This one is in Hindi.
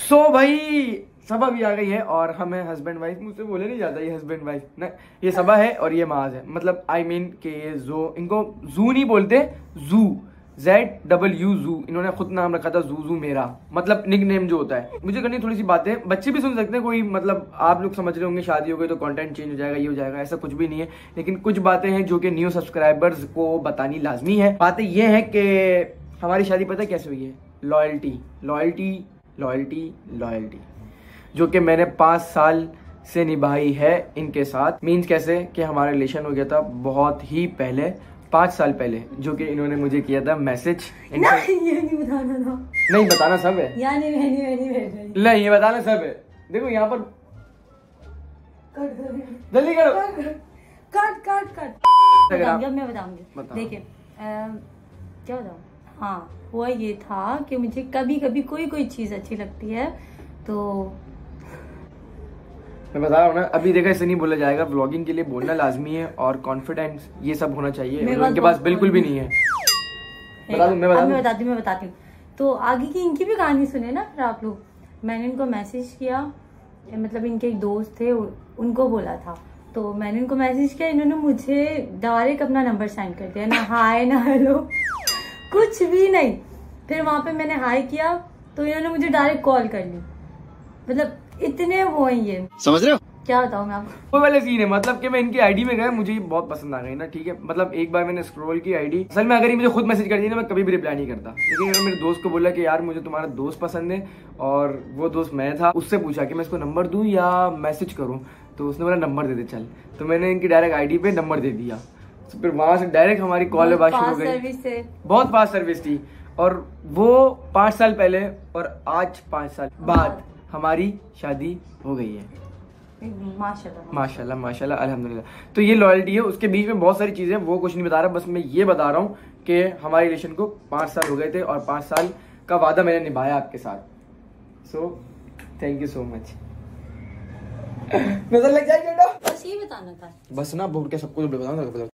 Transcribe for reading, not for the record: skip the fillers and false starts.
सो भाई सबा भी आ गई है और हम है हस्बैंड वाइफ। मुझसे बोले नहीं जाता ये हस्बैंड वाइफ ना, ये सबा है और ये माज है। मतलब आई मीन के ये जो इनको जू नहीं बोलते, जू ZW जू, इन्होंने खुद नाम रखा था जू मेरा, मतलब निक नेम जो होता है। मुझे करनी थोड़ी सी बातें, बच्चे भी सुन सकते हैं कोई, मतलब आप लोग समझ रहे होंगे शादी हो गई तो कंटेंट चेंज हो जाएगा, ये हो जाएगा, ऐसा कुछ भी नहीं है। लेकिन कुछ बातें हैं जो कि न्यू सब्सक्राइबर्स को बतानी लाजमी है। बातें ये है कि हमारी शादी पता है कैसे हुई है? लॉयल्टी लॉयल्टी लॉयल्टी लॉयल्टी, जो कि मैंने 5 साल से निभाई है इनके साथ। मीन्स कैसे कि हमारा रिलेशन हो गया था बहुत ही पहले, 5 साल पहले, जो कि इन्होंने मुझे किया था मैसेज। नहीं ये नहीं बताना था। नहीं बताना सब है यार नहीं नहीं, ये बताना सब है। देखो यहाँ पर जल्दी करो, कट। मैं बताऊंगी, देखिए क्या बताऊँ। हाँ हुआ ये था कि मुझे कभी कभी कोई चीज अच्छी लगती है तो मैं बता रहा हूँ ना, अभी देखा इसे नहीं बोला जाएगा, व्लॉगिंग के लिए बोलना लाजमी है और कॉन्फिडेंस ये सब होना चाहिए, उनके पास बिल्कुल भी नहीं है। मैं बताती हूँ। तो आगे की इनकी भी कहानी सुने ना फिर आप लोग। मैंने इनको मैसेज किया, मतलब इनके एक दोस्त थे उनको बोला था, तो मैंने इनको मैसेज किया, इन्होंने मुझे डायरेक्ट अपना नंबर सेंड कर दिया, ना हाय ना हेलो कुछ भी नहीं। फिर वहां पे मैंने हाय किया तो इन्होंने मुझे डायरेक्ट कॉल कर ली। मतलब इतने वो हैं ये, समझ रहे हो क्या बताऊँ मैं आपको। वो वाले सीन है, मतलब कि मैं इनकी आईडी में गया, मुझे ये बहुत पसंद आ गई ना, ठीक है। मतलब एक बार मैंने स्क्रॉल की आईडी, असल में अगर ये मुझे खुद मैसेज कर दिया ना मैं कभी भी रिप्लाई नहीं करता। लेकिन अगर मेरे दोस्त को बोला कि यार मुझे तुम्हारा दोस्त पसंद है, और वो दोस्त मैं था, उससे पूछा कि मैं इसको नंबर दूं या मैसेज करूं, तो उसने बोला नंबर दे दे चल। तो मैंने इनकी डायरेक्ट आईडी पे नंबर दे दिया, तो फिर वहां से डायरेक्ट हमारी कॉल बात शुरू हो गई। बहुत फास्ट सर्विस थी। और वो 5 साल पहले और आज 5 साल बाद हमारी शादी हो गई है। माशाल्लाह माशाल्लाह अल्हम्दुलिल्लाह। तो ये लॉयल्टी है। उसके बीच में बहुत सारी चीजें, वो कुछ नहीं बता रहा, बस मैं ये बता रहा हूँ कि हमारे रिलेशन को 5 साल हो गए थे और 5 साल का वादा मैंने निभाया आपके साथ। So thank you so much. नजर लग जाएगी बेटा, बस ये बताना था, बस ना बोल के सबको बताऊंगा।